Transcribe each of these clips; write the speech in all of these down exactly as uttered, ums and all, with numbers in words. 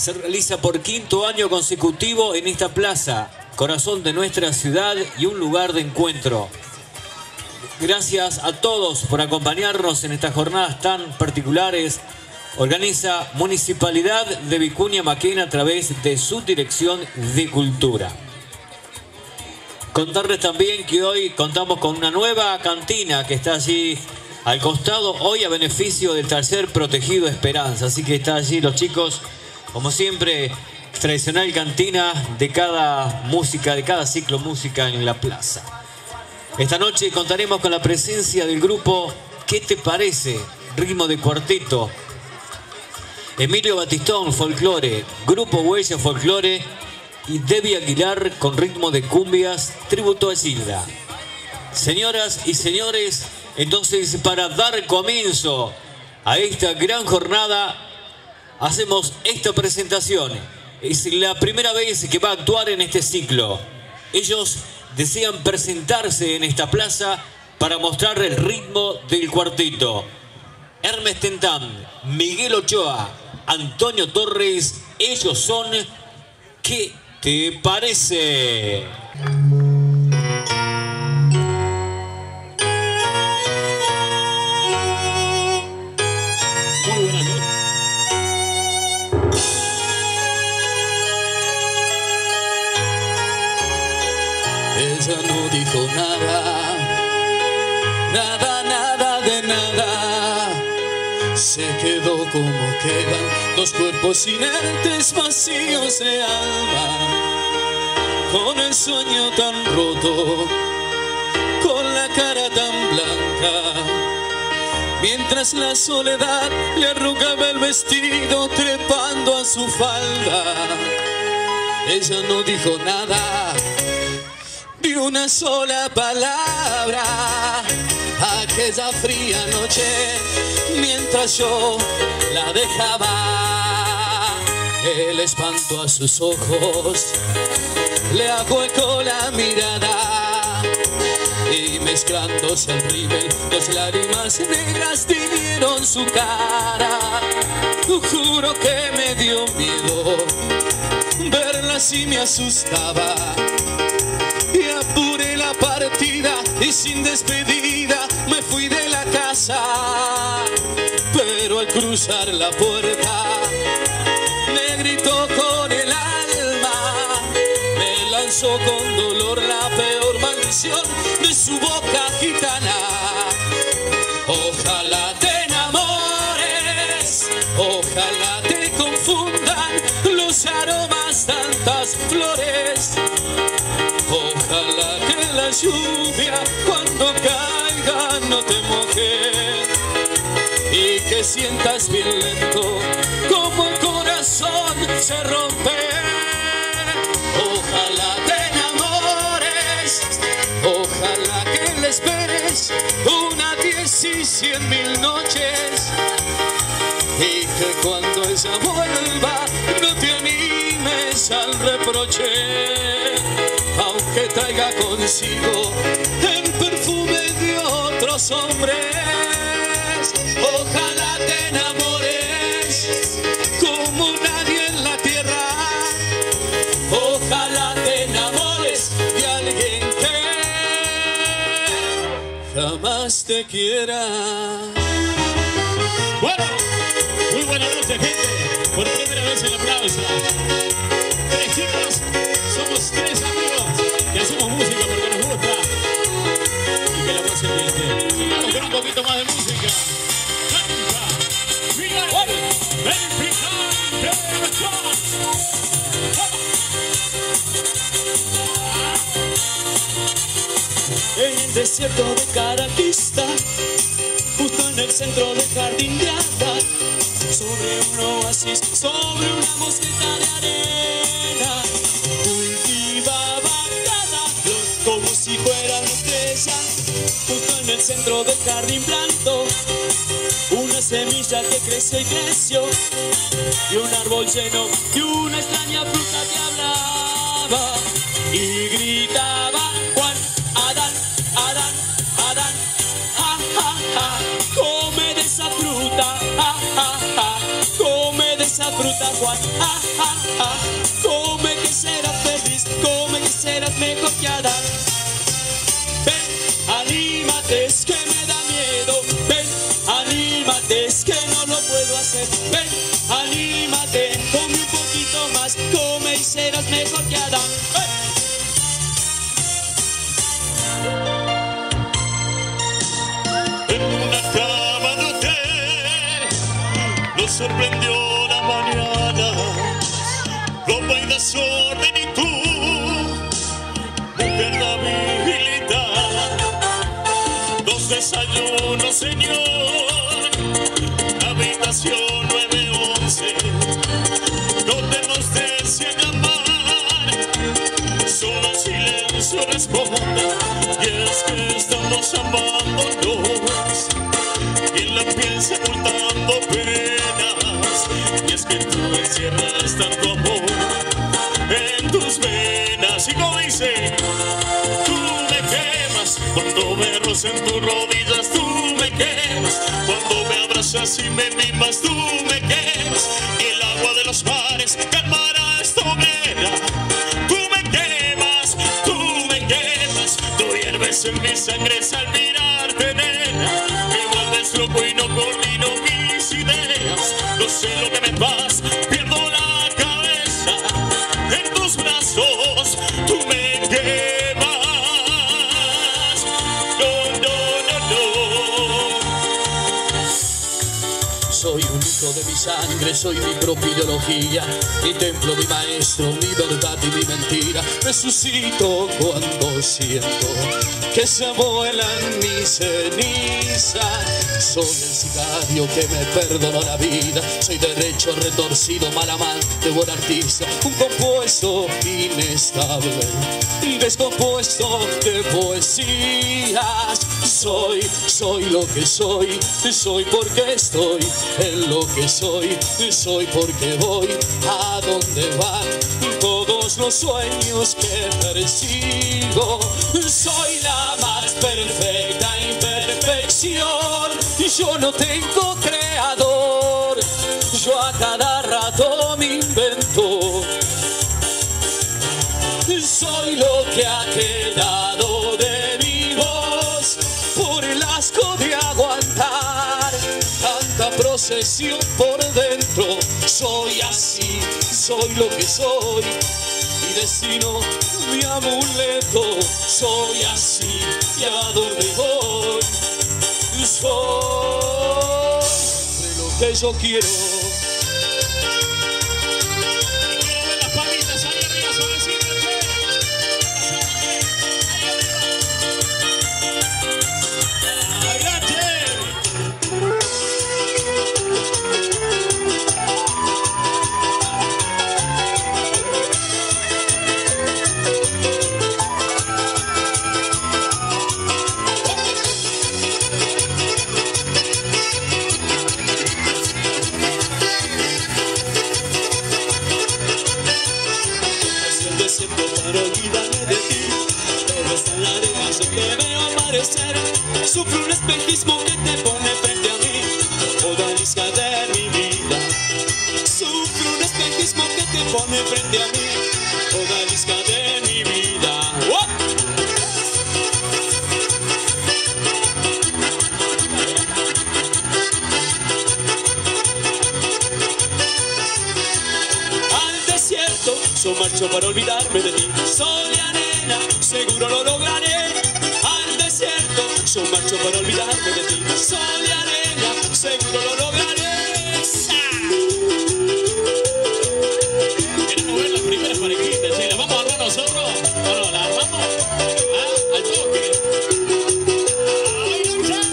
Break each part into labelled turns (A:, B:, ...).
A: se realiza por quinto año consecutivo en esta plaza, corazón de nuestra ciudad y un lugar de encuentro. Gracias a todos por acompañarnos en estas jornadas tan particulares. Organiza Municipalidad de Vicuña Maquena a través de su Dirección de Cultura. Contarles también que hoy contamos con una nueva cantina que está allí al costado, hoy a beneficio del Taller Protegido Esperanza. Así que está allí los chicos, como siempre, tradicional cantina de cada música, de cada ciclo música en la plaza. Esta noche contaremos con la presencia del grupo ¿Qué te parece? Ritmo de cuarteto. Emilio Batistón, folclore. Grupo Huella, folclore. Y Debbie Aguilar con ritmo de cumbias, tributo a Gilda. Señoras y señores, entonces para dar comienzo a esta gran jornada, hacemos esta presentación. Es la primera vez que va a actuar en este ciclo. Ellos desean presentarse en esta plaza para mostrar el ritmo del cuarteto. Hermes Tentán, Miguel Ochoa, Antonio Torres, ellos son ¿Qué te parece?
B: Muy buenas noches. Ella no dijo nada, nada, nada de nada. Se quedó como quedan dos cuerpos inertes, vacíos de alma, con el sueño tan roto, con la cara tan blanca, mientras la soledad le arrugaba el vestido trepando a su falda. Ella no dijo nada, ni una sola palabra, aquella fría noche, mientras yo la dejaba. El espanto a sus ojos le ahuecó la mirada, y mezclándose al rímel, las lágrimas negras tiñeron su cara. Juro que me dio miedo verla, así me asustaba, y apuré la partida y sin despedida me fui de la casa. Pero al cruzar la puerta me gritó con el alma, me lanzó con dolor la peor maldición de su boca gitana. Ojalá te enamores, ojalá te confundan los aromas, tantas flores. Ojalá que la lluvia cuando caiga no te moje, y que sientas bien lento como el corazón se rompe. Ojalá te enamores, ojalá que le esperes una diez y cien mil noches, y que cuando ella vuelva no te animes al reproche, aunque traiga consigo el perfume de otros hombres. Ojalá te enamores como nadie en la tierra, ojalá te enamores de alguien que jamás te quiera.
C: Bueno, muy buena noche, gente. Por primera vez en la plaza. Tres chicos, somos tres amigos que hacemos música porque nos gusta y que la pasen bien. Sigamos con un poquito más de música. Canta Miguel, el picante de Ochoa.
B: En el desierto de Caraquista, justo en el centro del jardín de Adán, sobre un oasis, sobre una mosqueta de arena, cultivaba cada flor como si fuera una estrella. Justo en el centro del jardín plantó una semilla que creció y creció, y un árbol lleno de una extraña fruta que hablaba y gritaba: Juan, Adán, Adán, Adán, ja, ja, ja, come de esa fruta, ja, ja, ja, come de esa fruta, Juan, ja, ja. queda. ¡Hey!
C: En una cama de hotel nos sorprendió la mañana, ropa y desorden y tú, mujer de habilidad. Dos desayunos, señor, habitación nueve once, donde nos decían amar, solo en silencio responda, y es que estamos amándonos, y en la piel sepultando penas, y es que tú encierras tanto amor en tus venas, y como dice, tú me quemas cuando me rozas en tus rodillas, tú me quemas cuando me abrazas y me mimas, tú me quemas, y el agua de los mares calmará esta hoguera. Tú me quemas, tú me quemas, tú hierves en mi sangre al mirarte, nena, me vuelves loco y no coordino mis ideas, no sé lo que me pasa, pierdo la cabeza, en tus brazos tú me quemas, no, no, no, no.
B: Soy un hijo de mi sangre, soy mi propia ideología, mi templo, mi maestro, mi verdad y mi mentira. Resucito cuando siento que se vuelan mis cenizas. Soy el sicario que me perdonó la vida, soy derecho retorcido, mal amante, buen artista, un compuesto inestable, descompuesto de poesías. Soy, soy lo que soy, soy porque estoy en lo que soy, soy porque voy a donde van todos los sueños que persigo. Soy la más perfecta imperfección, yo no tengo creador, yo a cada rato me invento. Soy lo que ha quedado de mi voz por el asco de aguantar tanta procesión por dentro. Soy así, soy lo que soy, mi destino, mi amuleto. Soy así, y a donde voy, soy de lo que yo quiero.
C: Quiero ver las palmitas ahí arriba, suavecito, che. ¡Adelante!
B: Siempre para olvidarme de ti, todo está en la arena, yo te veo aparecer. Sufro un espejismo que te pone frente a mí, odalisca de mi vida. Sufro un espejismo que te pone frente a mí, odalisca de mi vida. ¡Oh! Al desierto yo marcho para olvidarme de ti. Soy arena, seguro lo lograré. Al desierto yo marcho para olvidarme de ti. Soy arena, seguro lo lograré. ¡Sa!
C: Queremos ver las primeras parejitas, ¿sí? ¿Las vamos a armar nosotros? ¿O no? ¿Las armamos? ¿Ah? Al toque. ¡Ay, no sé!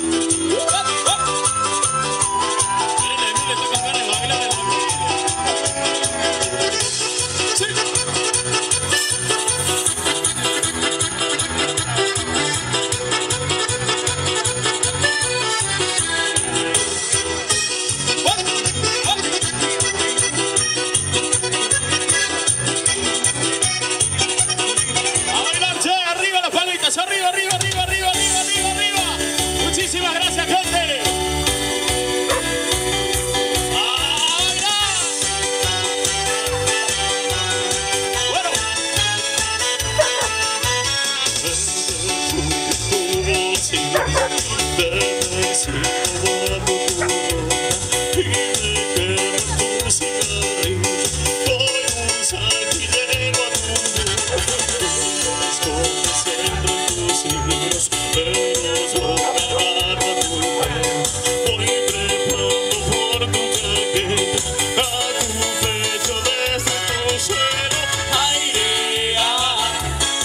C: Miren, la Emilia está con ganas de bailar en la Emilia.
B: Sí.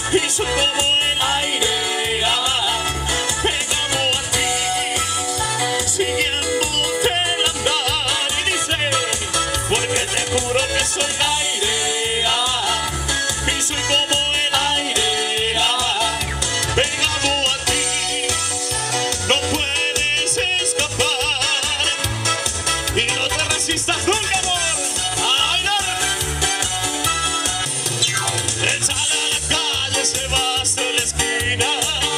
B: y soy como el aire, ah, pegado a ti, siguiéndote el andar. Y dice, porque te juro que soy aire, ah, y soy como el aire, ah, pegado a ti, no puedes escapar y no te resistas nunca, amor, a bailar. Él sale a la calle, se va hasta la esquina,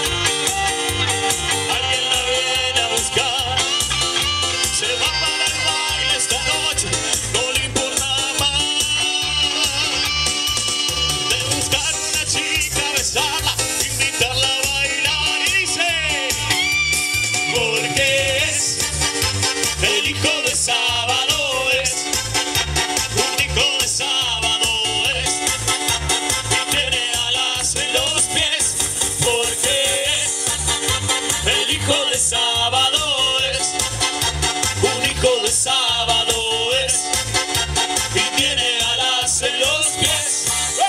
B: alguien la viene a buscar, se va para el baile esta noche, no le importa más, de buscar una chica, besarla, invitarla a bailar. Y dice, porque es el hijo de sábado, es un hijo de sábado, es, y tiene alas en los pies, porque es el hijo de sábado, es un hijo de sábado, es, y tiene alas en los pies.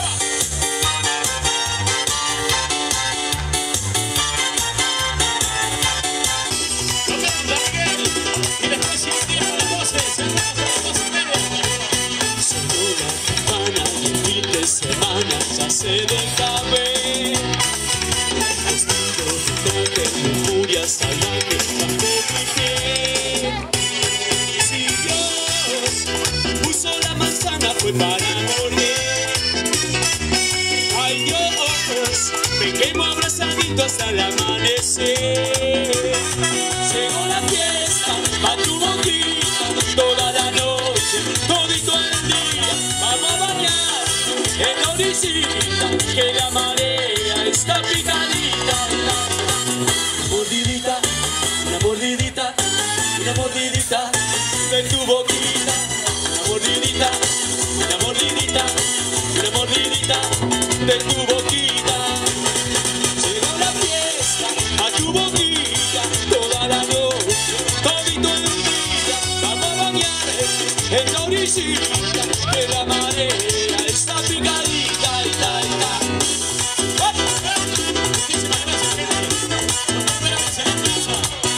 B: Nos vemos a Miguel y después sin tiempo las voces, en las dos y media. Solo la semana y el fin de semana ya se deja ver. Vestido de traje, de furia salvaje bajo mi piel. Si Dios puso la manzana fue para morder. Ay Dios, me quemo abrazadito hasta el amanecer. Llegó la fiesta, pa' tu boquita, toda la noche, todito el día. Vamos a bañarnos en la orillita, que la marea está picadita. Mordidita, una mordidita, una mordidita de tu boquita. Una mordidita, una mordidita, una mordidita de tu boquita. Llegó la fiesta, a tu boquita, toda la noche, todito el día. Vamos a bañar en la orillita, que la marea está picadita, y ta, y ta. Muchísimas gracias, gente. Nos esperamos en la plaza.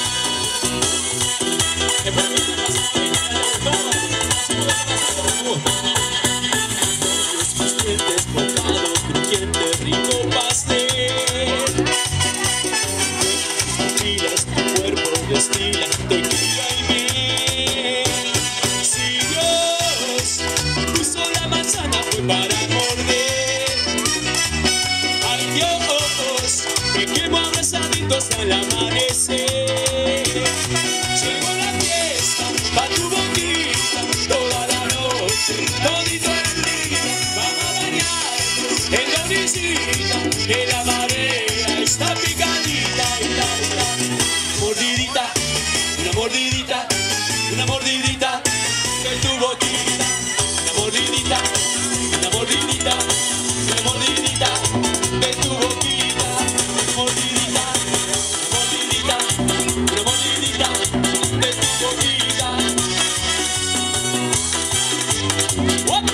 B: Espero que te pases bien, que te haya gustado. Si no te pasa, me gusta. Los pasteles, bocado, crujiente, rico pastel. Papilas, tu cuerpo destila tequila y miel. Si Dios puso la manzana fue para morder. Ay Dios, me quemo abrazadito hasta el amanecer. Llegó la fiesta, pa' tu boquita, toda la noche, todito el día. Vamos a bañarnos en la orillita, que la marea está picadita, y ta, y ta. Mordidita, una mordidita, una mordidita de tu boquita. Una mordidita, una mordidita, una mordidita de tu boquita. Una mordidita, una mordidita, una mordidita de tu boquita. ¡Wop!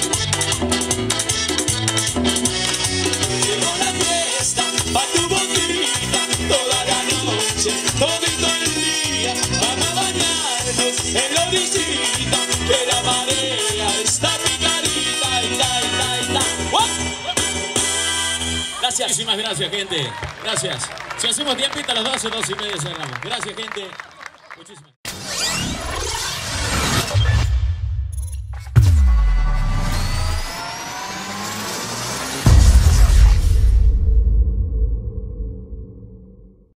B: Llegó la fiesta, pa' tu boquita, toda la noche, todito el día. Vamos a bañarnos en la orillita, que la marea está picadita, y ta, y ta, y ta. ¡Wop! Gracias.
C: Muchísimas gracias, gente. Gracias. Si hacemos tiempito a las doce, doce y media cerramos. Gracias, gente. Muchísimas